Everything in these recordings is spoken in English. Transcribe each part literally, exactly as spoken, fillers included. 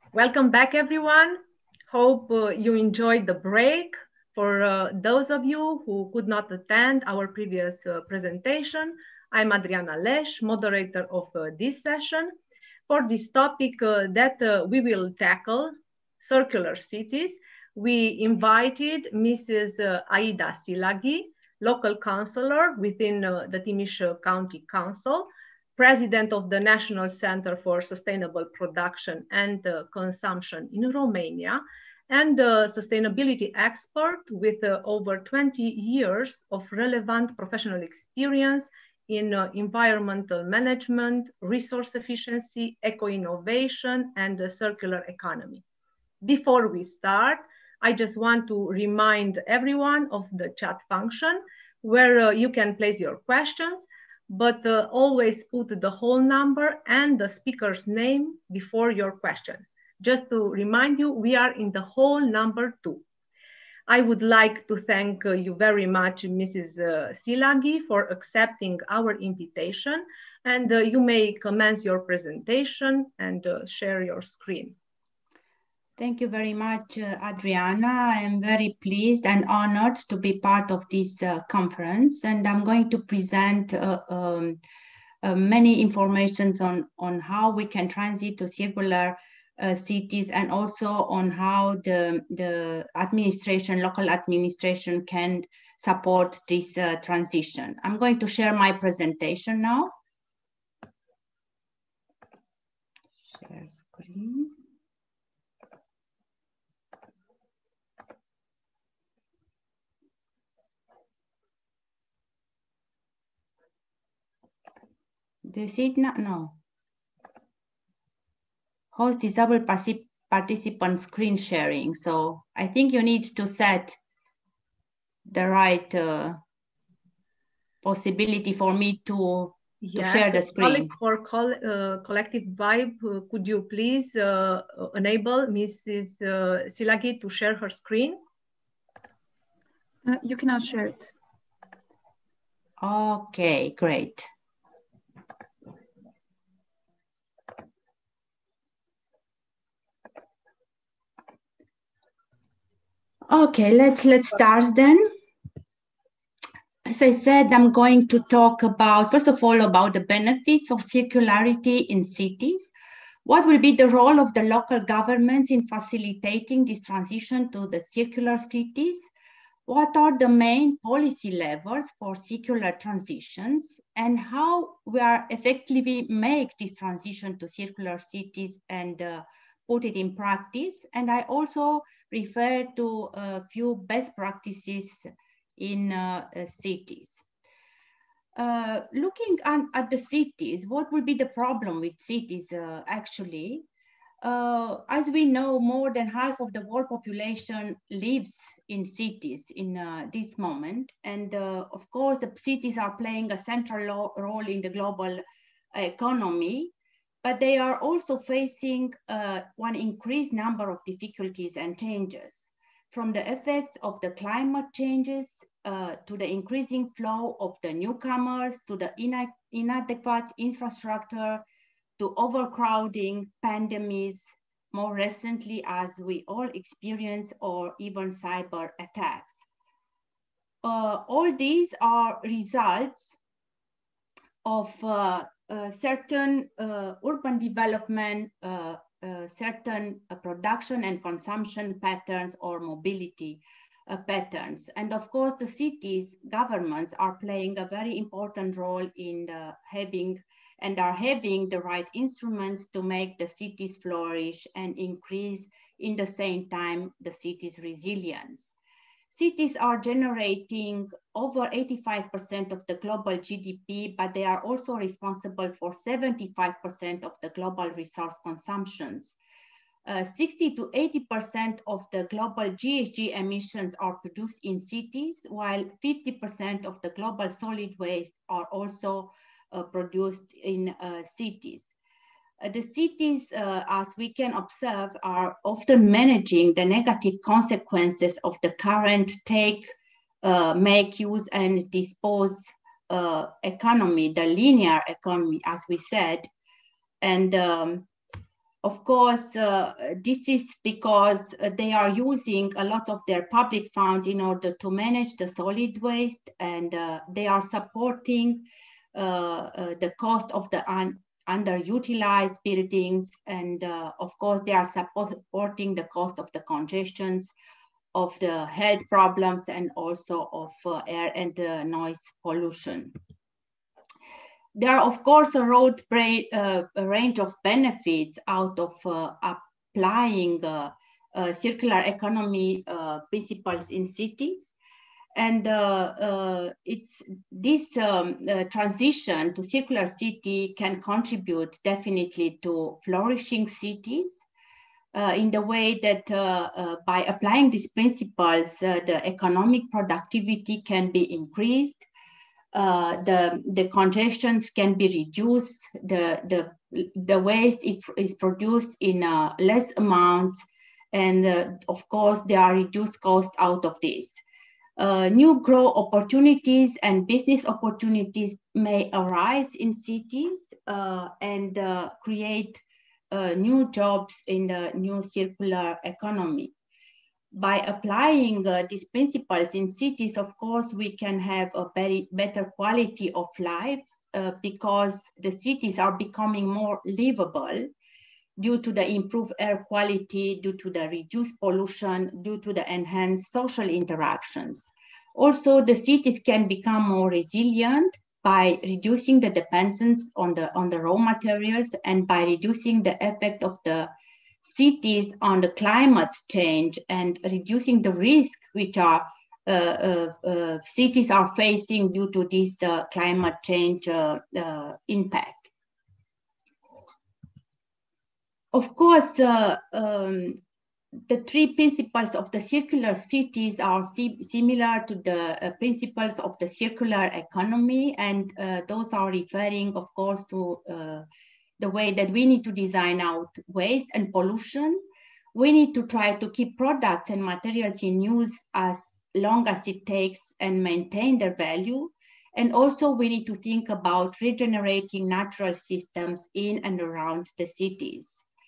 Welcome back, everyone. Hope uh, you enjoyed the break. For uh, those of you who could not attend our previous uh, presentation, I'm Adriana Lesh, moderator of uh, this session. For this topic uh, that uh, we will tackle, circular cities, we invited Missus Uh, Aida Szilagyi, local councilor within uh, the Timis County Council, president of the National Center for Sustainable Production and uh, Consumption in Romania, and a sustainability expert with uh, over twenty years of relevant professional experience in uh, environmental management, resource efficiency, eco-innovation, and the circular economy. Before we start, I just want to remind everyone of the chat function where uh, you can place your questions, but uh, always put the whole number and the speaker's name before your question. Just to remind you, we are in the whole number two. I would like to thank uh, you very much, Missus Uh, Szilagyi, for accepting our invitation, and uh, you may commence your presentation and uh, share your screen. Thank you very much, uh, Adriana. I am very pleased and honored to be part of this uh, conference, and I'm going to present uh, um, uh, many informations on, on how we can transit to circular uh, cities, and also on how the, the administration, local administration can support this uh, transition. I'm going to share my presentation now. Share screen. Do you see it now? No. Host disable participant screen sharing. So I think you need to set the right uh, possibility for me to, yes, to share the screen. For col uh, collective vibe, uh, could you please uh, enable Missus Uh, Szilagyi to share her screen? Uh, you can now share it. Okay, great. Okay, let's let's start then. As I said, I'm going to talk about, first of all, about the benefits of circularity in cities. What will be the role of the local governments in facilitating this transition to the circular cities? What are the main policy levers for circular transitions, and how we are effectively make this transition to circular cities and uh, put it in practice? And I also refer to a few best practices in uh, uh, cities. Uh, looking at, at the cities, what will be the problem with cities uh, actually? Uh, as we know, more than half of the world population lives in cities in uh, this moment. And uh, of course, the cities are playing a central role in the global economy, but they are also facing uh, one increased number of difficulties and changes, from the effects of the climate changes uh, to the increasing flow of the newcomers, to the ina inadequate infrastructure, to overcrowding, pandemics, more recently as we all experience, or even cyber attacks. Uh, all these are results of uh, uh, certain uh, urban development, uh, uh, certain uh, production and consumption patterns or mobility uh, patterns. And of course, the cities, governments are playing a very important role in the having and are having the right instruments to make the cities flourish and increase in the same time the city's resilience. Cities are generating over eighty-five percent of the global G D P, but they are also responsible for seventy-five percent of the global resource consumptions. Uh, sixty to eighty percent of the global G H G emissions are produced in cities, while fifty percent of the global solid waste are also uh, produced in uh, cities. Uh, the cities, uh, as we can observe, are often managing the negative consequences of the current take, uh, make, use, and dispose uh, economy, the linear economy, as we said. And um, Of course, uh, this is because they are using a lot of their public funds in order to manage the solid waste, and uh, they are supporting uh, uh, the cost of the un underutilized buildings, and uh, of course, they are supporting the cost of the congestions, of the health problems, and also of uh, air and uh, noise pollution. There are, of course, a broad uh, a range of benefits out of uh, applying uh, uh, circular economy uh, principles in cities. And uh, uh, it's this um, uh, transition to circular city can contribute definitely to flourishing cities uh, in the way that uh, uh, by applying these principles, uh, the economic productivity can be increased. Uh, the the congestions can be reduced, the the the waste it is produced in uh, less amounts, and uh, of course there are reduced costs out of this. Uh, new growth opportunities and business opportunities may arise in cities uh, and uh, create uh, new jobs in the new circular economy. By applying uh, these principles in cities, of course, we can have a very better quality of life uh, because the cities are becoming more livable due to the improved air quality, due to the reduced pollution, due to the enhanced social interactions. Also, the cities can become more resilient by reducing the dependence on the, on the raw materials and by reducing the effect of the cities on the climate change and reducing the risk which are uh, uh, uh, cities are facing due to this uh, climate change uh, uh, impact. Of course, uh, um, the three principles of the circular cities are si similar to the uh, principles of the circular economy, and uh, those are referring, of course, to uh, the way that we need to design out waste and pollution. We need to try to keep products and materials in use as long as it takes and maintain their value. And also we need to think about regenerating natural systems in and around the cities.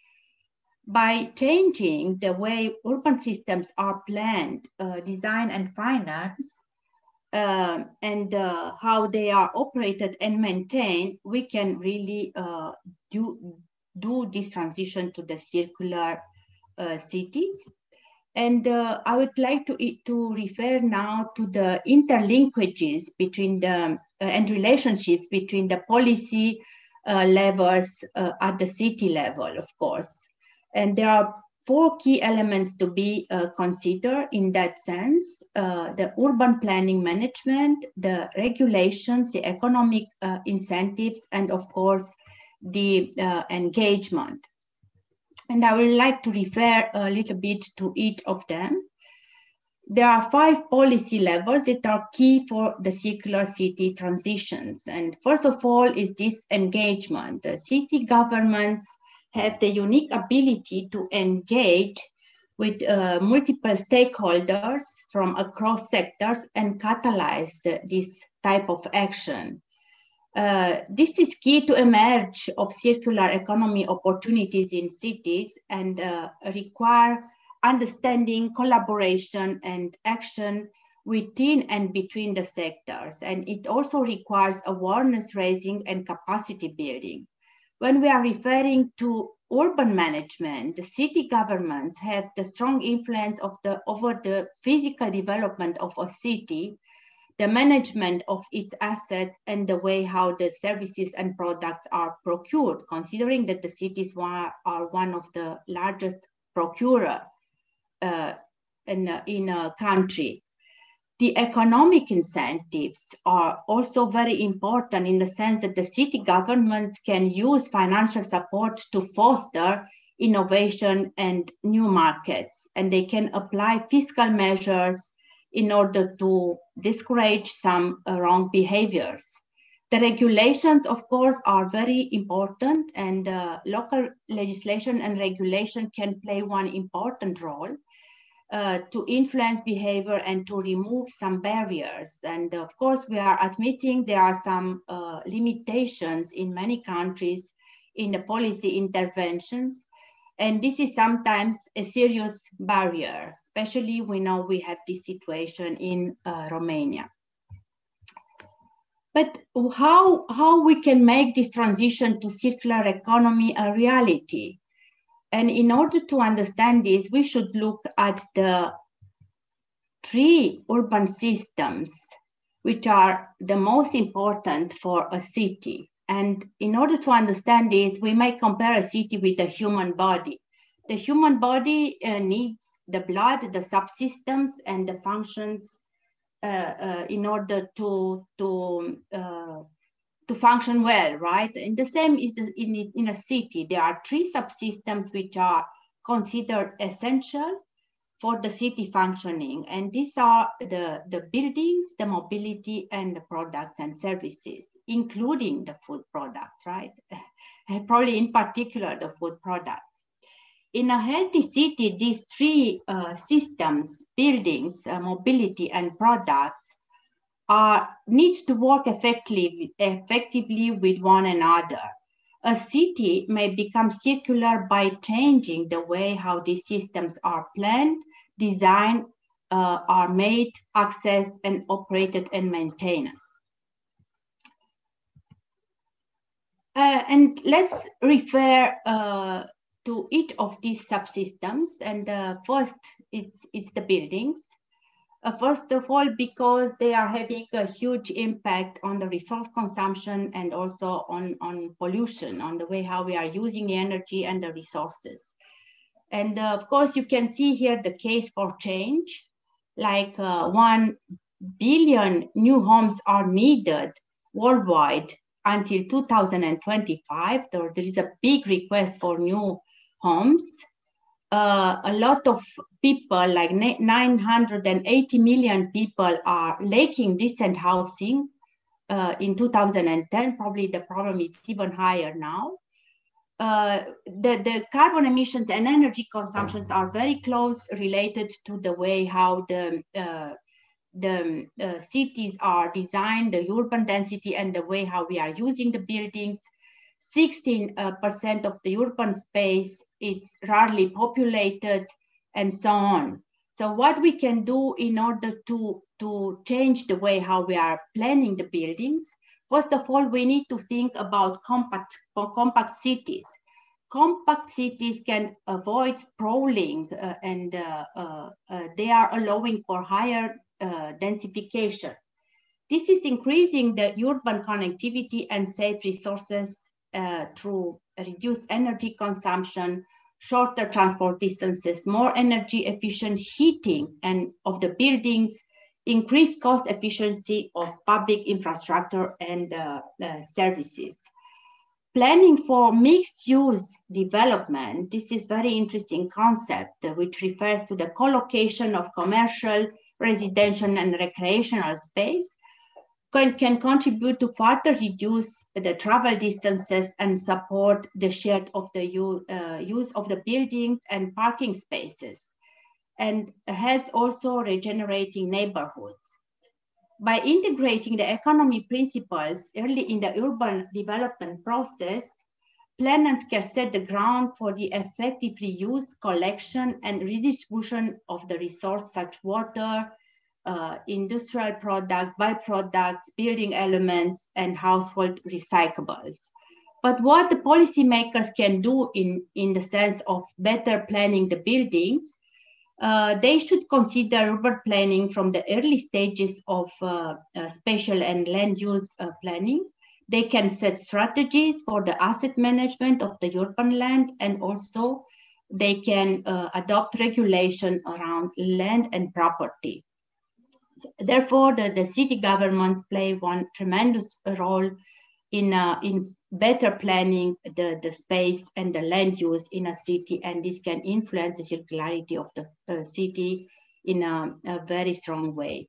By changing the way urban systems are planned, uh, designed and financed, Uh, and uh, how they are operated and maintained, we can really uh, do, do this transition to the circular uh, cities. And uh, I would like to, to refer now to the interlinkages between the, uh, and relationships between the policy uh, levels uh, at the city level, of course. And there are four key elements to be uh, considered in that sense: uh, the urban planning management, the regulations, the economic uh, incentives, and of course, the uh, engagement. And I would like to refer a little bit to each of them. There are five policy levels that are key for the circular city transitions. And first of all is this engagement. The city governments have the unique ability to engage with uh, multiple stakeholders from across sectors and catalyze the, this type of action. Uh, this is key to emerge of circular economy opportunities in cities and uh, require understanding, collaboration, and action within and between the sectors. And it also requires awareness raising and capacity building. When we are referring to urban management, the city governments have the strong influence of the, over the physical development of a city, the management of its assets, and the way how the services and products are procured, considering that the cities are, are one of the largest procurer uh, in, a, in a country. The economic incentives are also very important in the sense that the city governments can use financial support to foster innovation and new markets, and they can apply fiscal measures in order to discourage some uh, wrong behaviors. The regulations, of course, are very important, and uh, local legislation and regulation can play one important role Uh, to influence behavior and to remove some barriers. And of course, we are admitting there are some uh, limitations in many countries in the policy interventions. And this is sometimes a serious barrier, especially we know we have this situation in uh, Romania. But how, how we can make this transition to circular economy a reality? And in order to understand this, we should look at the three urban systems which are the most important for a city. And in order to understand this, we may compare a city with the human body. The human body uh, needs the blood, the subsystems, and the functions uh, uh, in order to, to, uh, to function well, right? And the same is in, in a city. There are three subsystems which are considered essential for the city functioning. And these are the, the buildings, the mobility, and the products and services, including the food products, right? And probably in particular, the food products. In a healthy city, these three uh, systems, buildings, uh, mobility, and products, are, needs to work effectively, effectively with one another. A city may become circular by changing the way how these systems are planned, designed, uh, are made, accessed, and operated and maintained. Uh, and let's refer uh, to each of these subsystems. And uh, first, it's, it's the buildings. Uh, first of all, because they are having a huge impact on the resource consumption and also on, on pollution, on the way how we are using the energy and the resources. And uh, of course, you can see here the case for change, like uh, one billion new homes are needed worldwide until two thousand twenty-five. There, there is a big request for new homes. Uh, a lot of people, like nine hundred eighty million people, are lacking decent housing uh, in two thousand ten. Probably the problem is even higher now. Uh, the, the carbon emissions and energy consumptions are very close related to the way how the, uh, the uh, cities are designed, the urban density, and the way how we are using the buildings. sixteen percent uh, of the urban space, it's rarely populated, and so on. So what we can do in order to, to change the way how we are planning the buildings, first of all, we need to think about compact, compact cities. Compact cities can avoid sprawling uh, and uh, uh, uh, they are allowing for higher uh, densification. This is increasing the urban connectivity and safe resources uh, through reduced energy consumption, shorter transport distances, more energy efficient heating and of the buildings, increased cost efficiency of public infrastructure and uh, uh, services. Planning for mixed use development, this is very interesting concept which refers to the co-location of commercial, residential and recreational space, can, can contribute to further reduce the travel distances and support the shared of the use, uh, use of the buildings and parking spaces, and helps also regenerating neighborhoods. By integrating the economy principles early in the urban development process, planners can set the ground for the effective reuse, collection, and redistribution of the resource such water, uh, industrial products, byproducts, building elements, and household recyclables. But what the policymakers can do in, in the sense of better planning the buildings, Uh, they should consider urban planning from the early stages of uh, uh, spatial and land use uh, planning. They can set strategies for the asset management of the urban land, and also they can uh, adopt regulation around land and property. Therefore, the, the city governments play one tremendous role in, uh, in better planning the, the space and the land use in a city, and this can influence the circularity of the uh, city in a, a very strong way.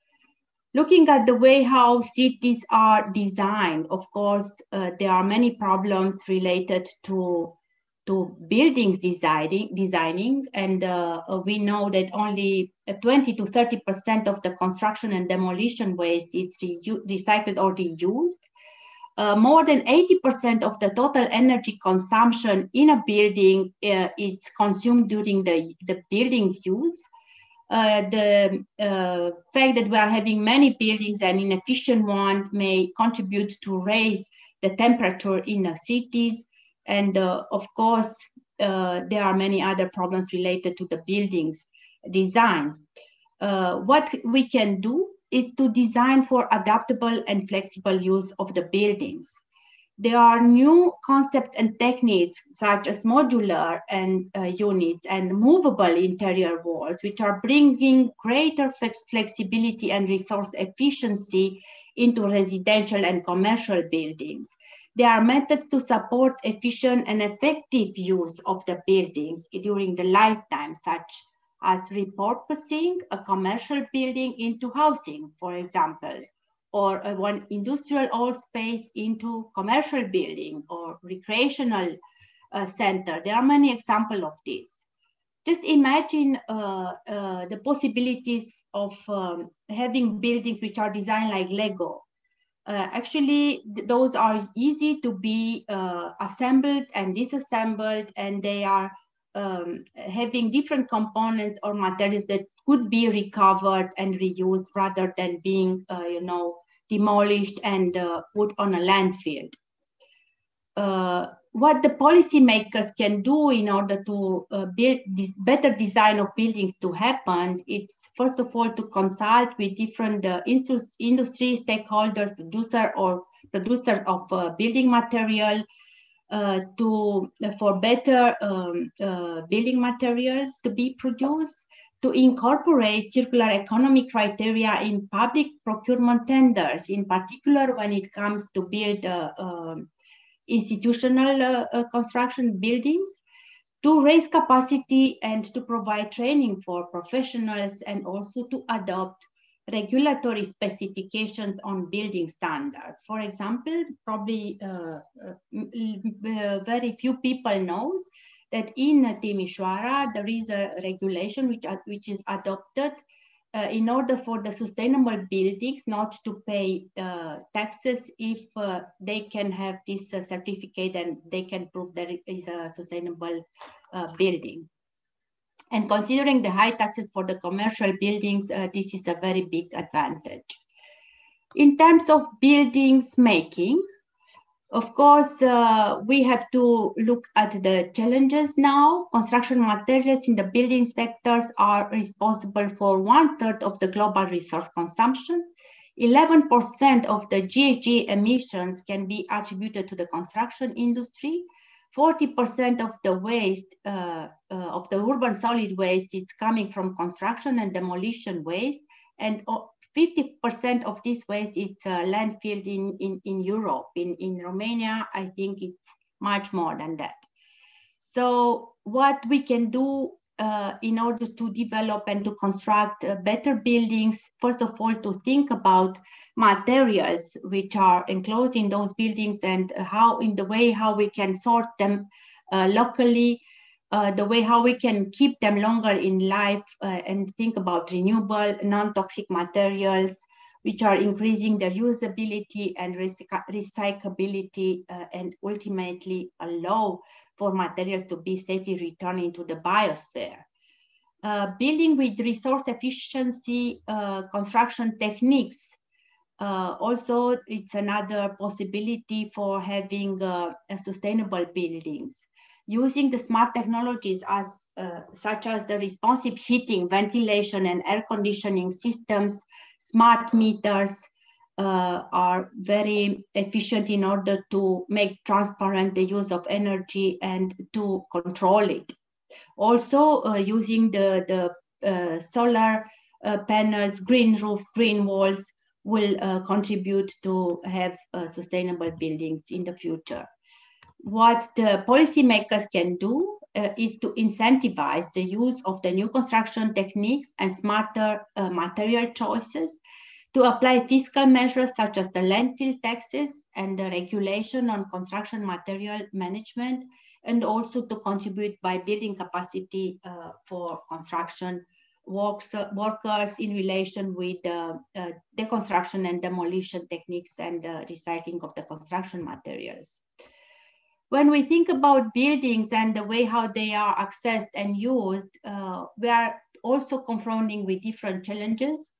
Looking at the way how cities are designed, of course, uh, there are many problems related to, to buildings designing, designing and uh, we know that only twenty to thirty percent of the construction and demolition waste is recycled or reused. Uh, more than eighty percent of the total energy consumption in a building uh, is consumed during the, the building's use. Uh, the uh, fact that we are having many buildings and inefficient one may contribute to raise the temperature in the cities. And uh, of course, uh, there are many other problems related to the buildings design. Uh, what we can do is to design for adaptable and flexible use of the buildings. There are new concepts and techniques such as modular and uh, units and movable interior walls, which are bringing greater flex flexibility and resource efficiency into residential and commercial buildings. There are methods to support efficient and effective use of the buildings during the lifetime, such as repurposing a commercial building into housing, for example, or uh, one industrial old space into commercial building or recreational uh, center. There are many examples of this. Just imagine uh, uh, the possibilities of um, having buildings which are designed like Lego. Uh, actually, th those are easy to be uh, assembled and disassembled, and they are um, having different components or materials that could be recovered and reused rather than being, uh, you know, demolished and uh, put on a landfill. Uh, what the policymakers can do in order to uh, build this better design of buildings to happen, it's first of all to consult with different uh, industry stakeholders, producer or producers of uh, building material, uh, to for better um, uh, building materials to be produced, to incorporate circular economy criteria in public procurement tenders, in particular when it comes to build uh, um, institutional uh, uh, construction buildings, to raise capacity and to provide training for professionals, and also to adopt regulatory specifications on building standards. For example, probably uh, uh, very few people knows that in Timișoara there is a regulation which, which is adopted uh, in order for the sustainable buildings not to pay uh, taxes if uh, they can have this uh, certificate and they can prove that it is a sustainable uh, building. And considering the high taxes for the commercial buildings, uh, this is a very big advantage. In terms of buildings making, of course, uh, we have to look at the challenges now. Construction materials in the building sectors are responsible for one third of the global resource consumption. eleven percent of the G H G emissions can be attributed to the construction industry. forty percent of the waste, uh, uh, of the urban solid waste, is coming from construction and demolition waste, and fifty percent of this waste is uh, landfilled in, in, in Europe. In, in Romania, I think it's much more than that. So what we can do uh, in order to develop and to construct uh, better buildings, first of all, to think about materials which are enclosed in those buildings and how, in the way how we can sort them uh, locally, uh, the way how we can keep them longer in life, uh, and think about renewable, non-toxic materials, which are increasing their usability and recyclability, uh, and ultimately allow for materials to be safely returned into the biosphere. Uh, building with resource efficiency uh, construction techniques. Uh, also, it's another possibility for having uh, sustainable buildings. Using the smart technologies as, uh, such as the responsive heating, ventilation, and air conditioning systems, smart meters uh, are very efficient in order to make transparent the use of energy and to control it. Also, uh, using the, the uh, solar uh, panels, green roofs, green walls, will uh, contribute to have uh, sustainable buildings in the future. What the policymakers can do uh, is to incentivize the use of the new construction techniques and smarter uh, material choices, to apply fiscal measures such as the landfill taxes and the regulation on construction material management, and also to contribute by building capacity uh, for construction works, uh, workers in relation with uh, uh, deconstruction and demolition techniques and uh, recycling of the construction materials. When we think about buildings and the way how they are accessed and used, uh, we are also confronting with different challenges.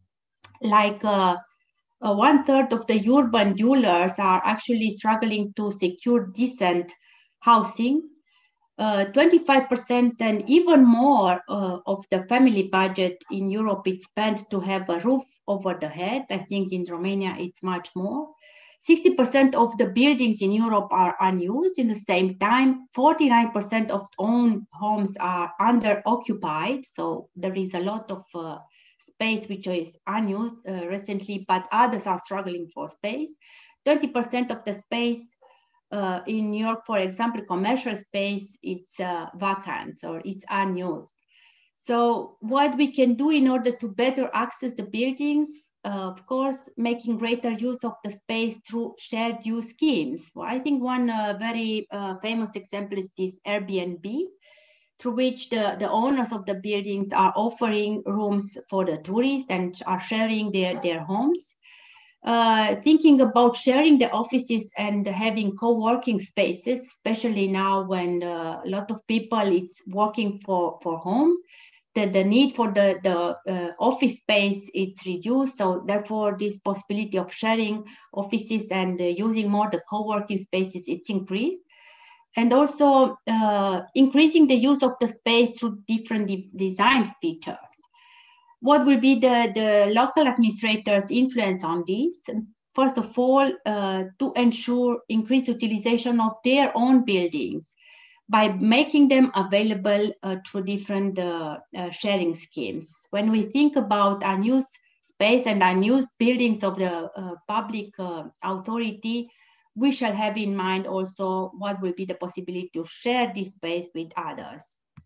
Like uh, uh, one third of the urban dwellers are actually struggling to secure decent housing. twenty-five percent uh, and even more uh, of the family budget in Europe is spent to have a roof over the head. I think in Romania it's much more. sixty percent of the buildings in Europe are unused. In the same time, forty-nine percent of owned homes are under-occupied. So there is a lot of uh, space which is unused uh, recently, but others are struggling for space. twenty percent of the space uh, in New York, for example, commercial space, it's uh, vacant or it's unused. So what we can do in order to better access the buildings, Uh, of course, making greater use of the space through shared use schemes. Well, I think one uh, very uh, famous example is this Airbnb, through which the, the owners of the buildings are offering rooms for the tourists and are sharing their, their homes. Uh, thinking about sharing the offices and having co-working spaces, especially now when uh, a lot of people it's working for, for home. The, the need for the, the uh, office space is reduced. So therefore, this possibility of sharing offices and uh, using more the co-working spaces, it's increased. And also uh, increasing the use of the space through different de design features. What will be the, the local administrators' influence on this? First of all, uh, to ensure increased utilization of their own buildings, by making them available uh, through different uh, uh, sharing schemes. When we think about unused space and unused buildings of the uh, public uh, authority, we shall have in mind also what will be the possibility to share this space with others.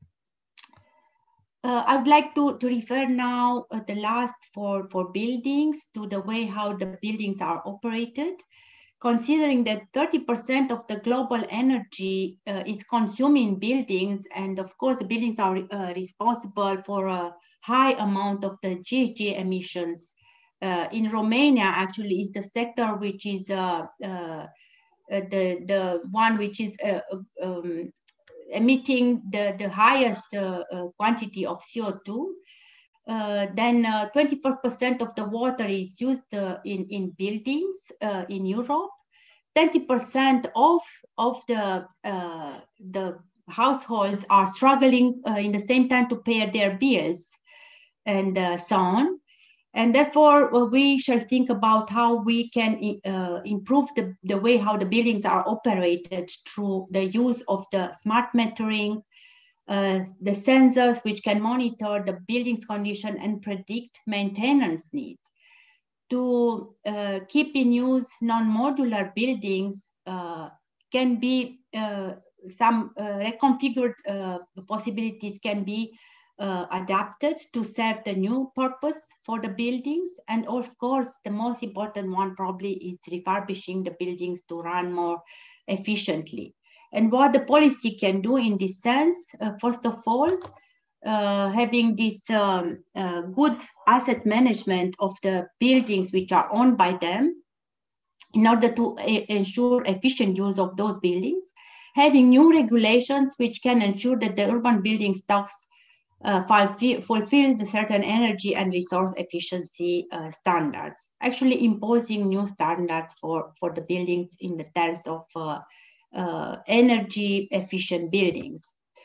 Uh, I would like to, to refer now uh, the last for, for buildings to the way how the buildings are operated. Considering that thirty percent of the global energy uh, is consumed in buildings, and of course, the buildings are uh, responsible for a high amount of the G H G emissions. Uh, in Romania, actually, is the sector which is uh, uh, the, the one which is uh, um, emitting the, the highest uh, uh, quantity of C O two. Uh, then twenty-four percent uh, of the water is used uh, in, in buildings uh, in Europe. thirty percent of, of the, uh, the households are struggling uh, in the same time to pay their bills and uh, so on. And therefore, uh, we shall think about how we can uh, improve the, the way how the buildings are operated through the use of the smart metering, Uh, the sensors which can monitor the building's condition and predict maintenance needs. To uh, keep in use non-modular buildings uh, can be uh, some uh, reconfigured uh, possibilities can be uh, adapted to serve the new purpose for the buildings. And of course, the most important one probably is refurbishing the buildings to run more efficiently. And what the policy can do in this sense, uh, first of all, uh, having this um, uh, good asset management of the buildings which are owned by them in order to uh, ensure efficient use of those buildings, having new regulations which can ensure that the urban building stocks uh, fulfills the certain energy and resource efficiency uh, standards, actually imposing new standards for, for the buildings in the terms of uh, Uh, energy efficient buildings.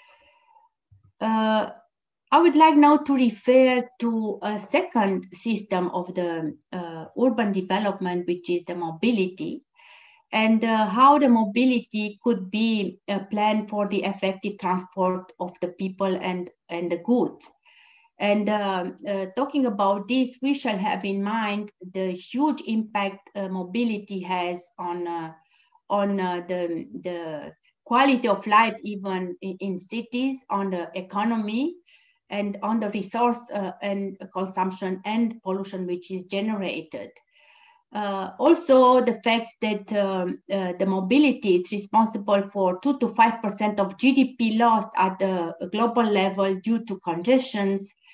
Uh, I would like now to refer to a second system of the uh, urban development, which is the mobility, and uh, how the mobility could be a plan for the effective transport of the people and, and the goods. And uh, uh, talking about this, we shall have in mind the huge impact uh, mobility has on uh, on uh, the, the quality of life, even in, in cities, on the economy, and on the resource uh, and consumption and pollution which is generated. Uh, also, the fact that um, uh, the mobility is responsible for two to five percent of G D P loss at the global level due to congestions,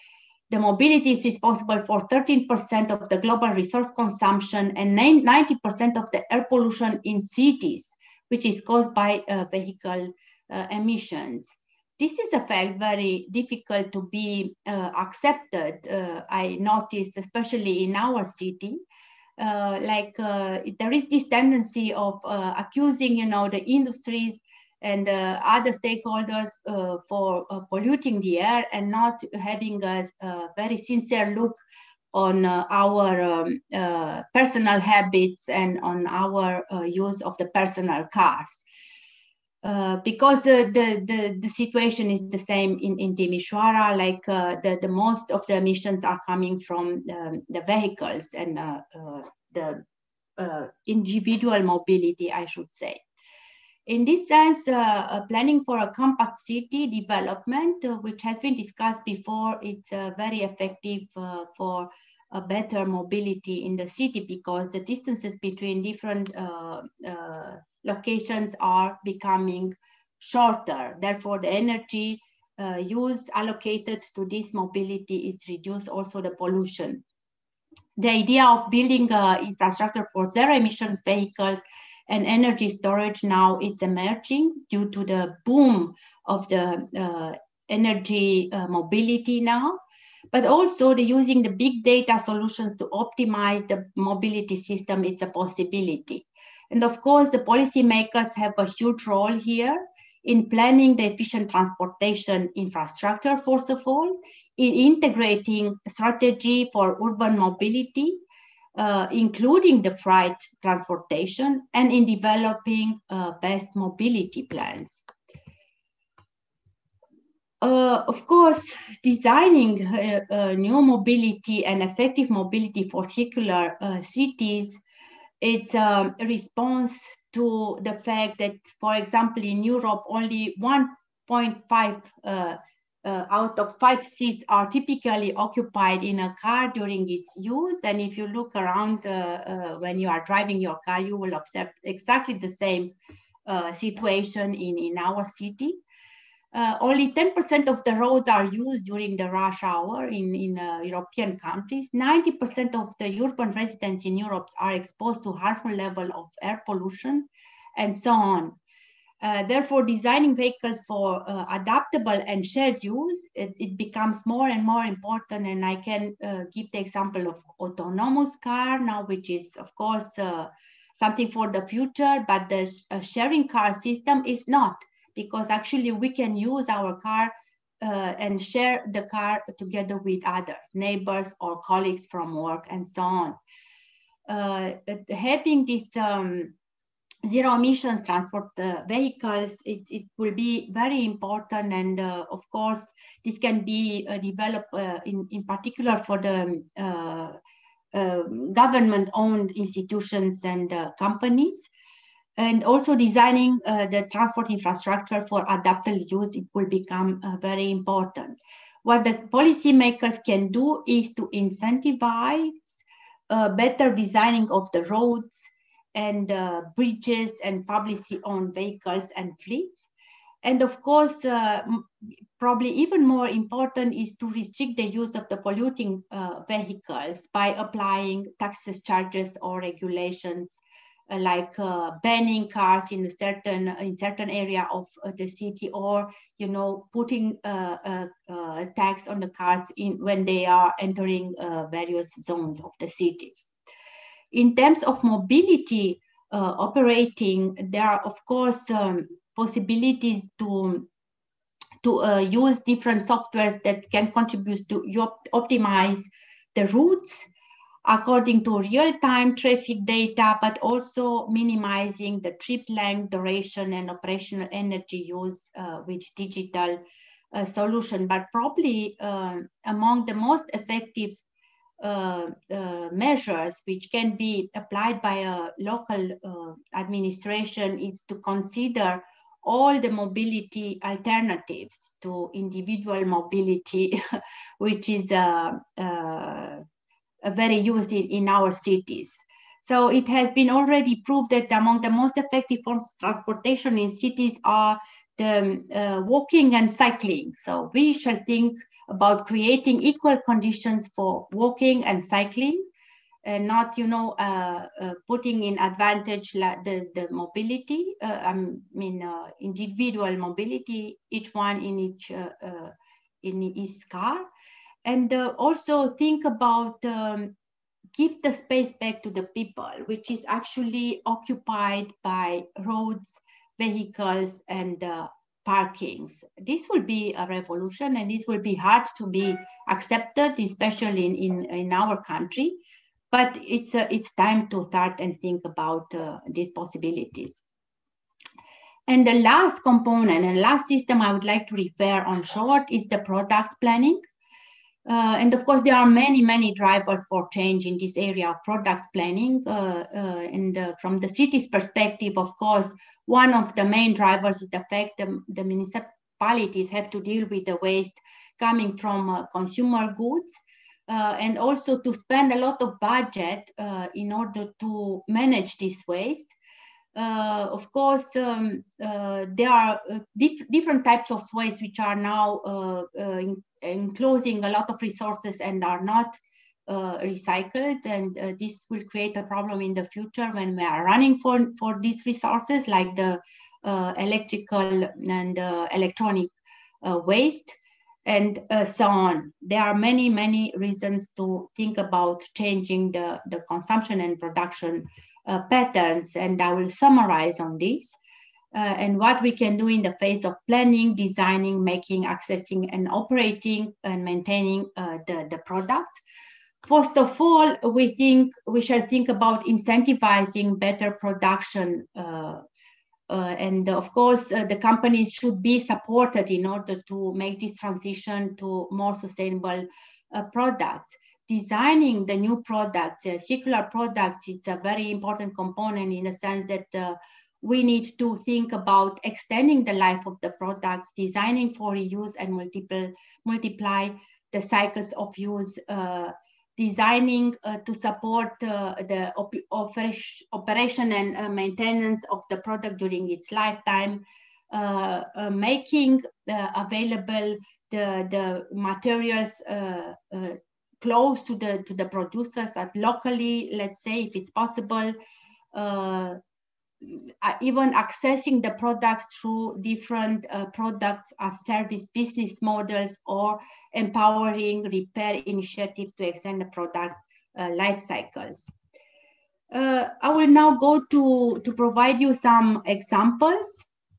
The mobility is responsible for thirteen percent of the global resource consumption and ninety percent of the air pollution in cities, which is caused by uh, vehicle uh, emissions. This is a fact very difficult to be uh, accepted. Uh, I noticed, especially in our city, uh, like uh, there is this tendency of uh, accusing, you know, the industries and uh, other stakeholders uh, for uh, polluting the air and not having a, a very sincere look on uh, our um, uh, personal habits and on our uh, use of the personal cars. Uh, because the, the, the, the situation is the same in, in Timișoara, like uh, the, the most of the emissions are coming from um, the vehicles and uh, uh, the uh, individual mobility, I should say. In this sense, uh, uh, planning for a compact city development, uh, which has been discussed before, it's uh, very effective uh, for a better mobility in the city because the distances between different uh, uh, locations are becoming shorter. Therefore, the energy uh, used allocated to this mobility is reduced, also the pollution. The idea of building uh, infrastructure for zero emissions vehicles and energy storage now it's emerging due to the boom of the uh, energy uh, mobility now, but also the using the big data solutions to optimize the mobility system, it's a possibility. And of course, the policymakers have a huge role here in planning the efficient transportation infrastructure, first of all, in integrating strategy for urban mobility, Uh, including the freight transportation, and in developing uh, best mobility plans. Uh, of course, designing uh, uh, new mobility and effective mobility for circular uh, cities, it's um, a response to the fact that, for example, in Europe, only one point five uh, Uh, out of five seats are typically occupied in a car during its use. And if you look around uh, uh, when you are driving your car, you will observe exactly the same uh, situation in, in our city. Uh, only ten percent of the roads are used during the rush hour in, in uh, European countries. ninety percent of the urban residents in Europe are exposed to harmful level of air pollution, and so on. Uh, therefore, designing vehicles for uh, adaptable and shared use, it, it becomes more and more important. And I can uh, give the example of autonomous car now, which is, of course, uh, something for the future, but the uh, sharing car system is not, because actually we can use our car uh, and share the car together with others, neighbors or colleagues from work and so on. Uh, having this um, zero emissions transport uh, vehicles, it, it will be very important. And uh, of course, this can be uh, developed uh, in, in particular for the uh, uh, government-owned institutions and uh, companies. And also designing uh, the transport infrastructure for adaptable use, it will become uh, very important. What the policymakers can do is to incentivize uh, better designing of the roads and uh, bridges and publicly owned vehicles and fleets. And of course, uh, probably even more important is to restrict the use of the polluting uh, vehicles by applying taxes, charges, or regulations uh, like uh, banning cars in a certain in certain area of uh, the city, or you know putting uh, a, a tax on the cars in when they are entering uh, various zones of the cities. In terms of mobility uh, operating, there are, of course, um, possibilities to, to uh, use different softwares that can contribute to op optimize the routes according to real-time traffic data, but also minimizing the trip length, duration, and operational energy use uh, with digital uh, solution. But probably uh, among the most effective Uh, uh, measures which can be applied by a local uh, administration is to consider all the mobility alternatives to individual mobility, which is uh, uh, very used in, in our cities. So it has been already proved that among the most effective forms of transportation in cities are the uh, walking and cycling. So we shall think about creating equal conditions for walking and cycling, and not, you know, uh, uh, putting in advantage the, the mobility, uh, I mean, uh, individual mobility, each one in each, uh, uh, in his car. And uh, also think about um, give the space back to the people, which is actually occupied by roads, vehicles, and uh, parkings. This will be a revolution, and this will be hard to be accepted, especially in, in, in our country. But it's, uh, it's time to start and think about uh, these possibilities. And the last component and last system I would like to refer on short is the product planning. Uh, and of course, there are many, many drivers for change in this area of product planning. Uh, uh, and uh, from the city's perspective, of course, one of the main drivers is the fact that the municipalities have to deal with the waste coming from uh, consumer goods, uh, and also to spend a lot of budget uh, in order to manage this waste. Uh, of course, um, uh, there are uh, dif different types of waste which are now uh, uh, in enclosing a lot of resources and are not uh, recycled, and uh, this will create a problem in the future when we are running for, for these resources, like the uh, electrical and uh, electronic uh, waste, and uh, so on. There are many, many reasons to think about changing the, the consumption and production uh, patterns, and I will summarize on this. Uh, and what we can do in the phase of planning, designing, making, accessing, and operating and maintaining uh, the, the product. First of all, we think we shall think about incentivizing better production. Uh, uh, and of course, uh, the companies should be supported in order to make this transition to more sustainable uh, products. Designing the new products, uh, circular products, is a very important component in the sense that uh, we need to think about extending the life of the products, designing for reuse and multiple, multiply the cycles of use, uh, designing uh, to support uh, the op operation and uh, maintenance of the product during its lifetime, uh, uh, making uh, available the, the materials uh, uh, close to the, to the producers, at locally, let's say, if it's possible, uh, Uh, even accessing the products through different uh, products as service business models, or empowering repair initiatives to extend the product uh, life cycles. Uh, I will now go to, to provide you some examples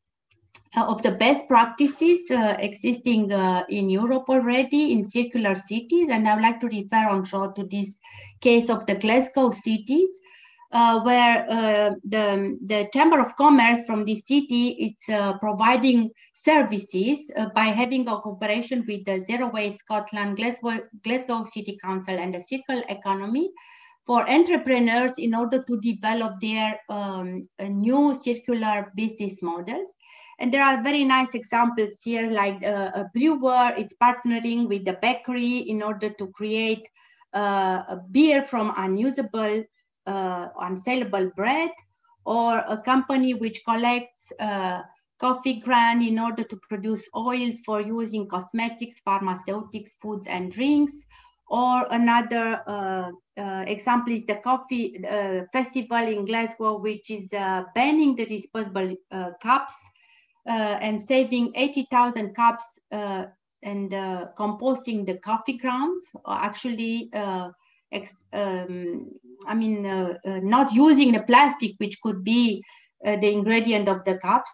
uh, of the best practices uh, existing uh, in Europe already in circular cities, and I would like to refer on short to this case of the Glasgow cities. Uh, where uh, the, the Chamber of Commerce from this city is uh, providing services uh, by having a cooperation with the Zero Waste Scotland, Glasgow, Glasgow City Council, and the circulareconomy for entrepreneurs in order to develop their um, new circular business models. And there are very nice examples here, like uh, a brewer is partnering with the bakery in order to create uh, a beer from unusable Uh, unsaleable bread, or a company which collects uh, coffee ground in order to produce oils for using cosmetics, pharmaceutics, foods, and drinks. Or another uh, uh, example is the coffee uh, festival in Glasgow, which is uh, banning the disposable uh, cups uh, and saving eighty thousand cups uh, and uh, composting the coffee grounds, or actually uh, ex um, I mean, uh, uh, not using the plastic, which could be uh, the ingredient of the cups,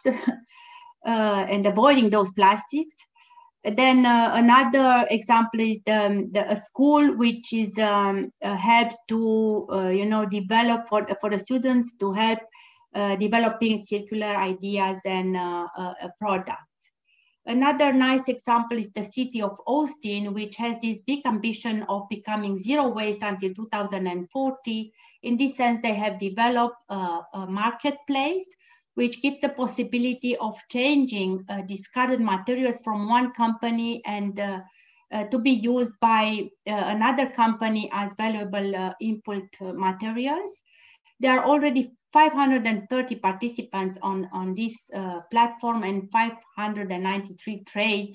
uh, and avoiding those plastics. Then uh, another example is the, the a school which is um, uh, helped to uh, you know develop for for the students to help uh, developing circular ideas and uh, uh, products. Another nice example is the city of Austin, which has this big ambition of becoming zero waste until two thousand forty. In this sense, they have developed a, a marketplace which gives the possibility of changing uh, discarded materials from one company and uh, uh, to be used by uh, another company as valuable uh, input uh, materials. There are already five hundred thirty participants on, on this uh, platform and five hundred ninety-three trades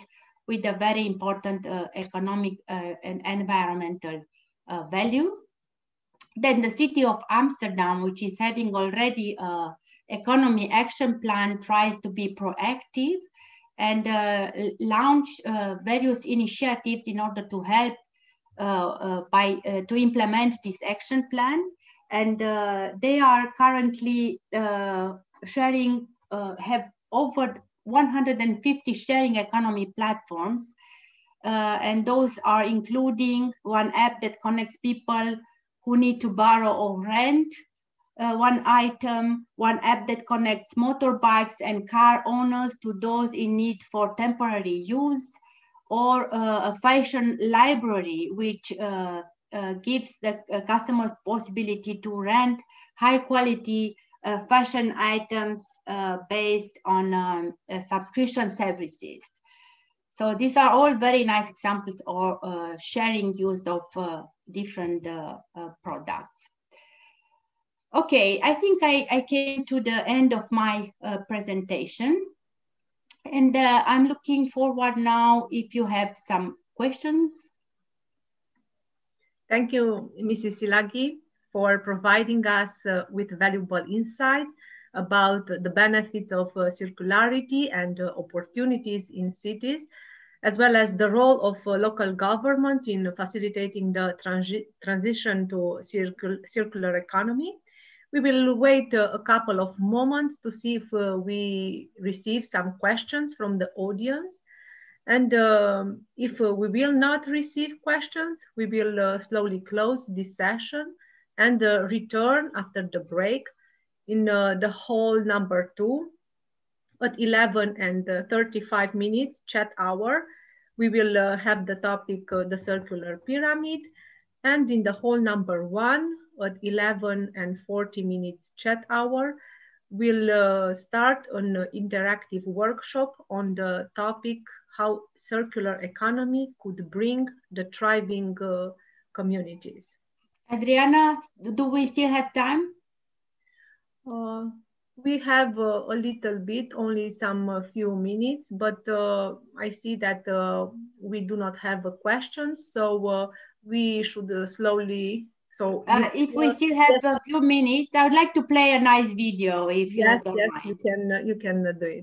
with a very important uh, economic uh, and environmental uh, value. Then the city of Amsterdam, which is having already an economy action plan, tries to be proactive and uh, launch uh, various initiatives in order to help uh, uh, by uh, to implement this action plan. And uh, they are currently uh, sharing, uh, have over one hundred fifty sharing economy platforms. Uh, and those are including one app that connects people who need to borrow or rent uh, one item, one app that connects motorbikes and car owners to those in need for temporary use, or uh, a fashion library, which uh, uh, gives the uh, customers possibility to rent high quality uh, fashion items uh, based on um, uh, subscription services. So these are all very nice examples of uh, sharing use of uh, different uh, uh, products. Okay, I think I, I came to the end of my uh, presentation. And uh, I'm looking forward now if you have some questions. Thank you, Missus Szilagyi, for providing us uh, with valuable insights about the benefits of uh, circularity and uh, opportunities in cities, as well as the role of uh, local governments in facilitating the transi transition to circul circular economy. We will wait uh, a couple of moments to see if uh, we receive some questions from the audience. And um, if uh, we will not receive questions, we will uh, slowly close this session and uh, return after the break in uh, the hall number two at eleven and thirty-five minutes chat hour. We will uh, have the topic, uh, the circular pyramid, and in the hall number one at eleven and forty minutes chat hour, we'll uh, start an interactive workshop on the topic how circular economy could bring the thriving uh, communities. Adriana, do we still have time? Uh, we have uh, a little bit, only some uh, few minutes, but uh, I see that uh, we do not have uh, questions, so uh, we should uh, slowly. So uh, if we still have yes. a few minutes, I would like to play a nice video. If yes, you don't yes, mind. you can uh, you can uh, do it.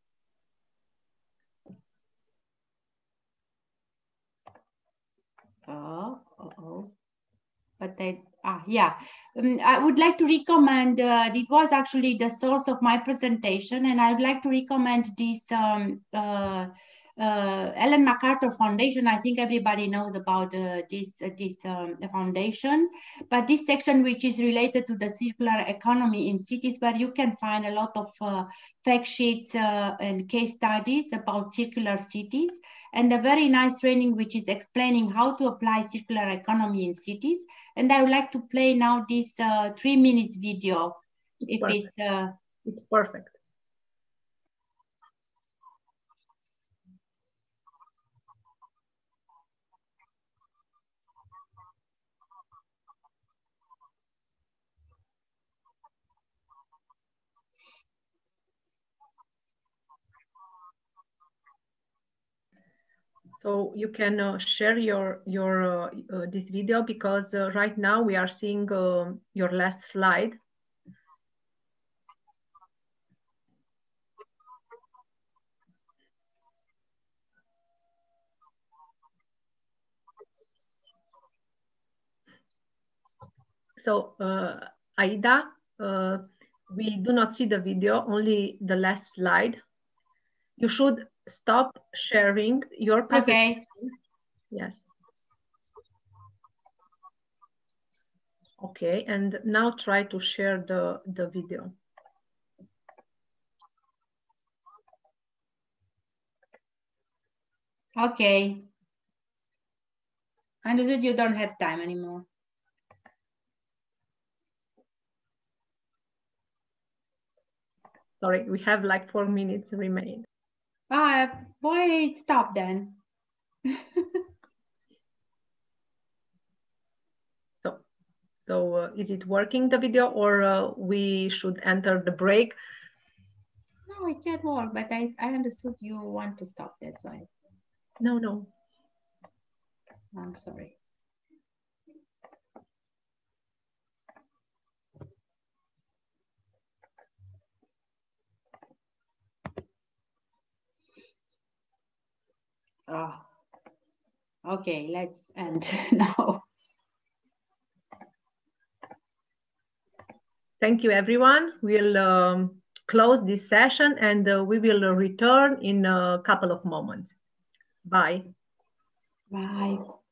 Oh, uh oh, but I ah yeah, um, I would like to recommend. Uh, it was actually the source of my presentation, and I would like to recommend this. Um, uh, Uh, Ellen MacArthur Foundation. I think everybody knows about uh, this uh, this um, foundation, but this section which is related to the circular economy in cities, where you can find a lot of uh, fact sheets uh, and case studies about circular cities, and a very nice training which is explaining how to apply circular economy in cities. And I would like to play now this uh, three minutes video. It's if perfect. it's uh, it's perfect. So you can uh, share your your uh, uh, this video, because uh, right now we are seeing uh, your last slide. So uh, Aida, uh, we do not see the video, only the last slide. You should stop sharing your presentation. Okay. Yes. Okay, and now try to share the, the video. Okay. Understood, you don't have time anymore. Sorry, we have like four minutes remain. Ah, boy, stop then. so, so uh, is it working, the video, or uh, we should enter the break? No, it can work, but I, I understood you want to stop, that's why. No, no. I'm sorry. Oh, okay, let's end now. Thank you, everyone. We'll um, close this session and uh, we will return in a couple of moments. Bye. Bye.